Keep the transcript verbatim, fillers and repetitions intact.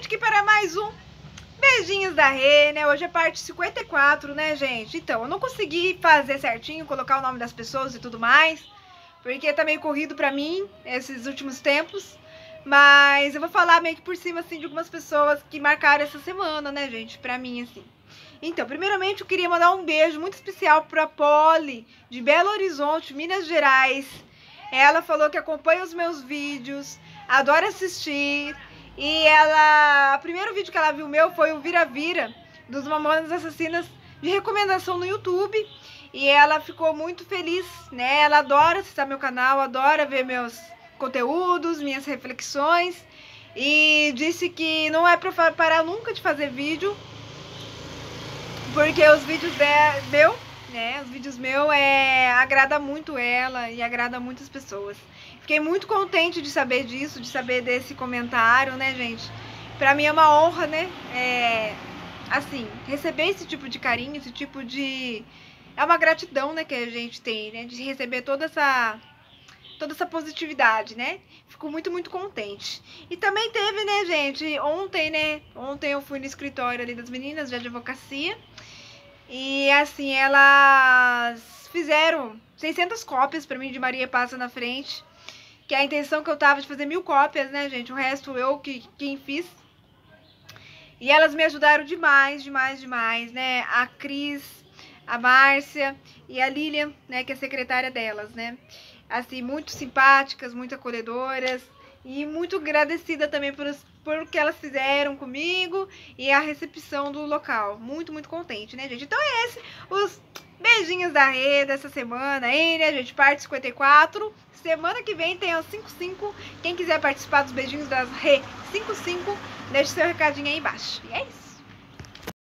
novamente aqui para mais um Beijinhos da Rê, né? Hoje é parte cinquenta e quatro, né, gente? Então, eu não consegui fazer certinho, colocar o nome das pessoas e tudo mais, porque tá meio corrido pra mim esses últimos tempos. Mas eu vou falar meio que por cima, assim, de algumas pessoas que marcaram essa semana, né, gente? Pra mim, assim. Então, primeiramente, eu queria mandar um beijo muito especial pra Polly, de Belo Horizonte, Minas Gerais. Ela falou que acompanha os meus vídeos, adora assistir. E ela, o primeiro vídeo que ela viu meu foi o Vira-Vira, dos Mamonas Assassinas, de recomendação no YouTube. E ela ficou muito feliz, né? Ela adora acessar meu canal, adora ver meus conteúdos, minhas reflexões. E disse que não é pra parar nunca de fazer vídeo, porque os vídeos de, meu, né? Os vídeos meu é, agrada muito ela e agrada muitas pessoas. Fiquei muito contente de saber disso, de saber desse comentário, né, gente? Pra mim é uma honra, né? É, assim, receber esse tipo de carinho, esse tipo de... É uma gratidão, né, que a gente tem, né? De receber toda essa... toda essa positividade, né? Fico muito, muito contente. E também teve, né, gente, ontem, né? Ontem eu fui no escritório ali das meninas de advocacia. E, assim, elas fizeram seiscentas cópias pra mim de Maria Passa na Frente. Que a intenção que eu tava de fazer mil cópias, né, gente? O resto eu que quem fiz. E elas me ajudaram demais, demais, demais, né? A Cris, a Márcia e a Lilian, né? Que é a secretária delas, né? Assim, muito simpáticas, muito acolhedoras. E muito agradecida também por, por o que elas fizeram comigo e a recepção do local. Muito, muito contente, né, gente? Então é esse, os beijinhos da Rê dessa semana aí, né, gente? Parte cinquenta e quatro. Semana que vem tem os cinquenta e cinco. Quem quiser participar dos beijinhos da Rê cinquenta e cinco, deixe seu recadinho aí embaixo. E é isso.